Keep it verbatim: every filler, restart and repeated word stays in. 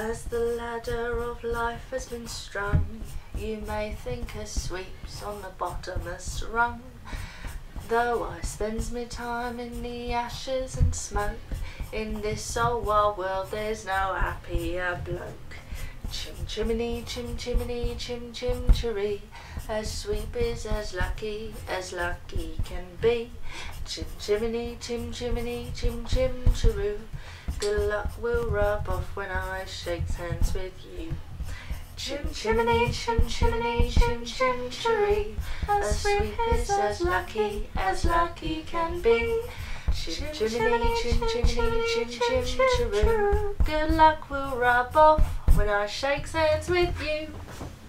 As the ladder of life has been strung, you may think a sweep's on the bottomest rung. Though I spends me time in the ashes and smoke, in this old wild world there's no happier bloke. Chim chimney, chim chimney, chim chim chiree, a sweep is as lucky as lucky can be. Chim chimney, chim chimney, chim chim chiroo, good luck will rub off when I shake hands with you. Chim chimney, chim chimney, chim chim chiree, a sweep is as lucky as lucky can be. Chim chimney, chim chimney, chim chim chiroo, good luck will rub off when I shake hands with you.